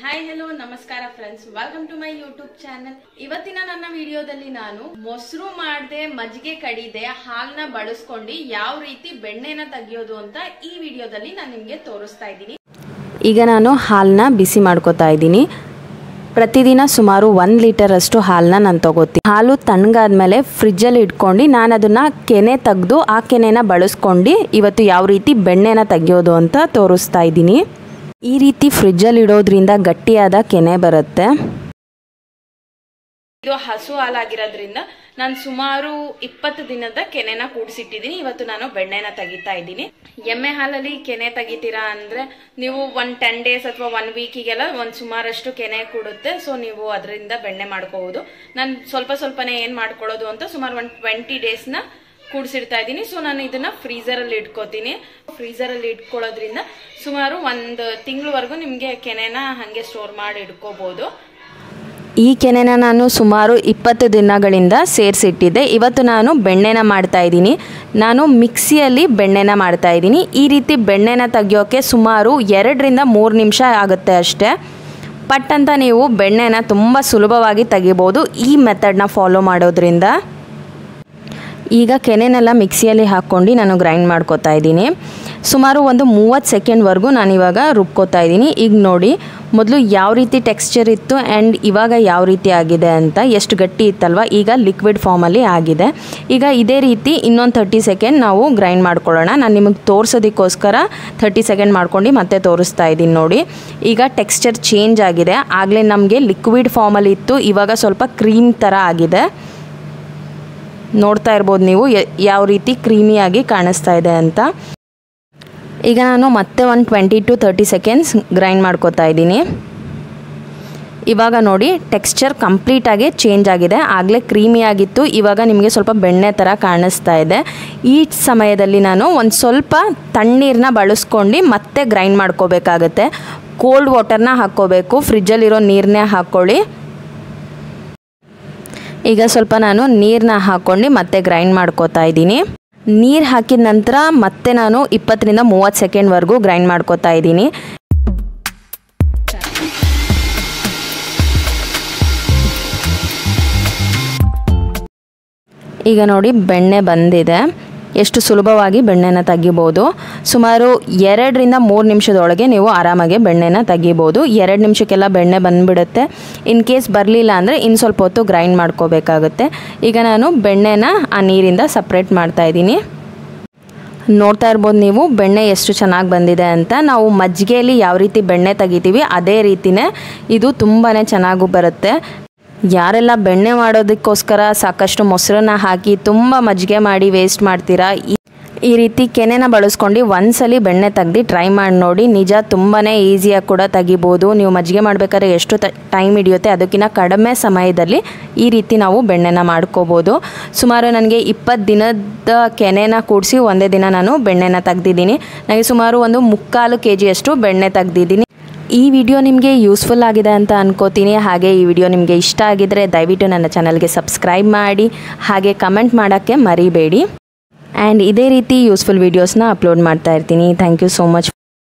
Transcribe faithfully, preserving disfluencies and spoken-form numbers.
Hi hello ನಮಸ್ಕಾರ friends, welcome to my YouTube channel. ಇವತ್ತಿನ ನನ್ನ ವಿಡಿಯೋದಲ್ಲಿ ನಾನು ಮೊಸರು ಮಾಡದೆ ಮಜ್ಜಿಗೆ ಕಡಿದೆ ಹಾಲನ್ನ ಬಳಸ್ಕೊಂಡು ಯಾವ ರೀತಿ ಬೆಣ್ಣೆನ ತೆಗಿಯೋದು ಅಂತ ಈ ವಿಡಿಯೋದಲ್ಲಿ ನಾನು ನಿಮಗೆ ತೋರಿಸ್ತಾ ಇದ್ದೀನಿ. ಈಗ ನಾನು ಹಾಲನ್ನ ಬಿಸಿ ಮಾಡ್ಕೋತಾ ಇದ್ದೀನಿ. ಪ್ರತಿದಿನ ಸುಮಾರು ಒಂದು ಲೀಟರ್ ಅಷ್ಟು ಹಾಲನ್ನ ನಾನು ತಗೋತೀನಿ. ಹಾಲು ತಣ್ಣಗಾದ್ಮೇಲೆ ಫ್ರಿಜ್ಜಲ್ಲಿ ಇಟ್ಕೊಂಡು ನಾನು ಅದನ್ನು ಕೆನೆ ತೆಗೆದು ಆ ಕೆನೆನ ಬಳಸ್ಕೊಂಡು ಇವತ್ತು ಯಾವ ರೀತಿ ಬೆಣ್ಣೆನ ತೆಗಿಯೋದು ಅಂತ ತೋರಿಸ್ತಾ ಇದ್ದೀನಿ. ಈ ರೀತಿ ಫ್ರಿಜ್ಜಲ್ಲಿ ಇಡೋದ್ರಿಂದ ಗಟ್ಟಿಯಾದ ಕೆನೆ ಬರುತ್ತೆ. ಇದು ಹಸು ಹಾಲಾಗಿರೋದ್ರಿಂದ ನಾನು ಸುಮಾರು ಇಪ್ಪತ್ತು ದಿನದ ಕೆನೆನ ಕೂಡಿಸಿಟ್ಟಿದ್ದೀನಿ. ಇವತ್ತು ನಾನು ಬೆಣ್ಣೆನ ತೆಗಿತಾ ಇದ್ದೀನಿ. ಎಮ್ಮೆ ಹಾಲಲ್ಲಿ ಕೆನೆ ತೆಗಿತೀರಾ ಅಂದ್ರೆ ನೀವು ಒಂದ್ ಟೆನ್ ಡೇಸ್ ಅಥವಾ ಒನ್ ವೀಕಿಗೆಲ್ಲ ಒಂದ್ ಸುಮಾರಷ್ಟು ಕೆನೆ ಕೂಡುತ್ತೆ. ಸೊ ನೀವು ಅದರಿಂದ ಬೆಣ್ಣೆ ಮಾಡ್ಕೋಬಹುದು. ನಾನು ಸ್ವಲ್ಪ ಸ್ವಲ್ಪನೇ ಏನ್ ಮಾಡ್ಕೊಳ್ಳೋದು ಅಂತ ಸುಮಾರು ಒಂದ್ ಟ್ವೆಂಟಿ ಡೇಸ್ ನ ಕೂಡಿಸಿಡ್ತಾ ಇದ್ದೀನಿ. ಸೊ ನಾನು ಇದನ್ನ ಫ್ರೀಜರ್ ಅಲ್ಲಿ ಇಟ್ಕೋತೀನಿ. ಫ್ರೀಜರ್ ಅಲ್ಲಿ ಇಟ್ಕೊಳ್ಳೋದ್ರಿಂದ ಸುಮಾರು ಒಂದು ತಿಂಗಳವರೆಗೂ ನಿಮ್ಗೆ ಕೆನೆನ ಹಂಗೆ ಸ್ಟೋರ್ ಮಾಡಿ ಇಟ್ಕೋಬಹುದು. ಈ ಕೆನೆನ ನಾನು ಸುಮಾರು ಇಪ್ಪತ್ತು ದಿನಗಳಿಂದ ಸೇರಿಸಿಟ್ಟಿದ್ದೆ. ಇವತ್ತು ನಾನು ಬೆಣ್ಣೆನ ಮಾಡ್ತಾ ಇದ್ದೀನಿ. ನಾನು ಮಿಕ್ಸಿಯಲ್ಲಿ ಬೆಣ್ಣೆನ ಮಾಡ್ತಾ ಇದ್ದೀನಿ. ಈ ರೀತಿ ಬೆಣ್ಣೆನ ತೆಗಿಯೋಕೆ ಸುಮಾರು ಎರಡರಿಂದ ಮೂರು ನಿಮಿಷ ಆಗುತ್ತೆ ಅಷ್ಟೇ. ಪಟ್ ಅಂತ ನೀವು ಬೆಣ್ಣೆನ ತುಂಬ ಸುಲಭವಾಗಿ ತೆಗಿಬೋದು ಈ ಮೆಥಡ್ನ ಫಾಲೋ ಮಾಡೋದ್ರಿಂದ. ಈಗ ಕೆನೆನೆಲ್ಲ ಮಿಕ್ಸಿಯಲ್ಲಿ ಹಾಕ್ಕೊಂಡು ನಾನು ಗ್ರೈಂಡ್ ಮಾಡ್ಕೋತಾ ಇದ್ದೀನಿ. ಸುಮಾರು ಒಂದು ಮೂವತ್ತು ಸೆಕೆಂಡ್ವರೆಗೂ ನಾನು ಇವಾಗ ರುಬ್ಕೋತಾ ಇದ್ದೀನಿ. ಈಗ ನೋಡಿ, ಮೊದಲು ಯಾವ ರೀತಿ ಟೆಕ್ಸ್ಚರ್ ಇತ್ತು ಆ್ಯಂಡ್ ಇವಾಗ ಯಾವ ರೀತಿ ಆಗಿದೆ ಅಂತ. ಎಷ್ಟು ಗಟ್ಟಿ ಇತ್ತಲ್ವ, ಈಗ ಲಿಕ್ವಿಡ್ ಫಾರ್ಮಲ್ಲಿ ಆಗಿದೆ. ಈಗ ಇದೇ ರೀತಿ ಇನ್ನೊಂದು ತರ್ಟಿ ಸೆಕೆಂಡ್ ನಾವು ಗ್ರೈಂಡ್ ಮಾಡ್ಕೊಳ್ಳೋಣ. ನಾನು ನಿಮಗೆ ತೋರಿಸೋದಕ್ಕೋಸ್ಕರ ತರ್ಟಿ ಸೆಕೆಂಡ್ ಮಾಡ್ಕೊಂಡು ಮತ್ತೆ ತೋರಿಸ್ತಾ ಇದ್ದೀನಿ. ನೋಡಿ, ಈಗ ಟೆಕ್ಸ್ಚರ್ ಚೇಂಜ್ ಆಗಿದೆ. ಆಗಲೇ ನಮಗೆ ಲಿಕ್ವಿಡ್ ಫಾರ್ಮಲ್ಲಿ ಇತ್ತು, ಇವಾಗ ಸ್ವಲ್ಪ ಕ್ರೀಮ್ ಥರ ಆಗಿದೆ. ನೋಡ್ತಾ ಇರ್ಬೋದು ನೀವು ಯಾವ ರೀತಿ ಕ್ರೀಮಿಯಾಗಿ ಕಾಣಿಸ್ತಾ ಇದೆ ಅಂತ. ಈಗ ನಾನು ಮತ್ತೆ ಒಂದು twenty to thirty seconds grind ಮಾಡ್ಕೋತಾ ಇದ್ದೀನಿ. ಇವಾಗ ನೋಡಿ, ಟೆಕ್ಸ್ಚರ್ ಕಂಪ್ಲೀಟಾಗಿ ಚೇಂಜ್ ಆಗಿದೆ. ಆಗಲೇ ಕ್ರೀಮಿಯಾಗಿತ್ತು, ಇವಾಗ ನಿಮಗೆ ಸ್ವಲ್ಪ ಬೆಣ್ಣೆ ಥರ ಕಾಣಿಸ್ತಾ ಇದೆ. ಈ ಸಮಯದಲ್ಲಿ ನಾನು ಒಂದು ಸ್ವಲ್ಪ ತಣ್ಣೀರನ್ನ ಬಳಸ್ಕೊಂಡು ಮತ್ತೆ ಗ್ರೈಂಡ್ ಮಾಡ್ಕೋಬೇಕಾಗತ್ತೆ. ಕೋಲ್ಡ್ ವಾಟರ್ನ ಹಾಕ್ಕೋಬೇಕು, ಫ್ರಿಜ್ಜಲ್ಲಿರೋ ನೀರನ್ನೇ ಹಾಕ್ಕೊಳ್ಳಿ. ಈಗ ಸ್ವಲ್ಪ ನಾನು ನೀರನ್ನ ಹಾಕ್ಕೊಂಡು ಮತ್ತೆ ಗ್ರೈಂಡ್ ಮಾಡ್ಕೋತಾ ಇದ್ದೀನಿ. ನೀರು ಹಾಕಿದ ನಂತರ ಮತ್ತೆ ನಾನು ಇಪ್ಪತ್ತರಿಂದ ಮೂವತ್ತು ಸೆಕೆಂಡ್ವರೆಗೂ ಗ್ರೈಂಡ್ ಮಾಡ್ಕೋತಾ ಇದ್ದೀನಿ. ಈಗ ನೋಡಿ, ಬೆಣ್ಣೆ ಬಂದಿದೆ. ಎಷ್ಟು ಸುಲಭವಾಗಿ ಬೆಣ್ಣೆನ ತೆಗಿಬೋದು. ಸುಮಾರು ಎರಡರಿಂದ ಮೂರು ನಿಮಿಷದೊಳಗೆ ನೀವು ಆರಾಮಾಗಿ ಬೆಣ್ಣೆನ ತೆಗಿಬೋದು. ಎರಡು ನಿಮಿಷಕ್ಕೆಲ್ಲ ಬೆಣ್ಣೆ ಬಂದುಬಿಡುತ್ತೆ. ಇನ್ ಕೇಸ್ ಬರಲಿಲ್ಲ ಅಂದರೆ ಇನ್ನು ಸ್ವಲ್ಪ ಹೊತ್ತು ಗ್ರೈಂಡ್ ಮಾಡ್ಕೋಬೇಕಾಗುತ್ತೆ. ಈಗ ನಾನು ಬೆಣ್ಣೆನ ಆ ನೀರಿಂದ ಸಪ್ರೇಟ್ ಮಾಡ್ತಾಯಿದ್ದೀನಿ. ನೋಡ್ತಾ ಇರ್ಬೋದು ನೀವು ಬೆಣ್ಣೆ ಎಷ್ಟು ಚೆನ್ನಾಗಿ ಬಂದಿದೆ ಅಂತ. ನಾವು ಮಜ್ಜಿಗೆಯಲ್ಲಿ ಯಾವ ರೀತಿ ಬೆಣ್ಣೆ ತೆಗಿತೀವಿ ಅದೇ ರೀತಿಯೇ ಇದು ತುಂಬಾ ಚೆನ್ನಾಗೂ ಬರುತ್ತೆ. ಯಾರೆಲ್ಲ ಬೆಣ್ಣೆ ಮಾಡೋದಕ್ಕೋಸ್ಕರ ಸಾಕಷ್ಟು ಮೊಸರನ್ನ ಹಾಕಿ ತುಂಬ ಮಜ್ಜಿಗೆ ಮಾಡಿ ವೇಸ್ಟ್ ಮಾಡ್ತೀರಾ, ಈ ರೀತಿ ಕೆನೆನ ಬಳಸ್ಕೊಂಡು ಒಂದ್ಸಲಿ ಬೆಣ್ಣೆ ತೆಗ್ದು ಟ್ರೈ ಮಾಡಿ ನೋಡಿ. ನಿಜ ತುಂಬಾ ಈಸಿಯಾಗಿ ಕೂಡ ತೆಗಿಬೋದು. ನೀವು ಮಜ್ಜಿಗೆ ಮಾಡಬೇಕಾದ್ರೆ ಎಷ್ಟು ಟೈಮ್ ಹಿಡಿಯುತ್ತೆ ಅದಕ್ಕಿಂತ ಕಡಿಮೆ ಸಮಯದಲ್ಲಿ ಈ ರೀತಿ ನಾವು ಬೆಣ್ಣೆನ ಮಾಡ್ಕೋಬೋದು. ಸುಮಾರು ನನಗೆ ಇಪ್ಪತ್ತು ದಿನದ ಕೆನೆನ ಕೂಡಿಸಿ ಒಂದೇ ದಿನ ನಾನು ಬೆಣ್ಣೆನ ತೆಗ್ದಿದ್ದೀನಿ. ನನಗೆ ಸುಮಾರು ಒಂದು ಮುಕ್ಕಾಲು ಕೆ ಜಿಯಷ್ಟು ಬೆಣ್ಣೆ ತೆಗ್ದಿದ್ದೀನಿ. ಈ ವಿಡಿಯೋ ನಿಮಗೆ ಯೂಸ್ಫುಲ್ ಆಗಿದೆ ಅಂತ ಅನ್ಕೋತೀನಿ. ಹಾಗೆ ಈ ವಿಡಿಯೋ ನಿಮಗೆ ಇಷ್ಟ ಆಗಿದರೆ ದಯವಿಟ್ಟು ನನ್ನ ಚಾನಲ್ಗೆ ಸಬ್ಸ್ಕ್ರೈಬ್ ಮಾಡಿ, ಹಾಗೆ ಕಮೆಂಟ್ ಮಾಡೋಕ್ಕೆ ಮರಿಬೇಡಿ. ಆ್ಯಂಡ್ ಇದೇ ರೀತಿ ಯೂಸ್ಫುಲ್ ವೀಡಿಯೋಸ್ನ ಅಪ್ಲೋಡ್ ಮಾಡ್ತಾ ಇರ್ತೀನಿ. Thank you so much.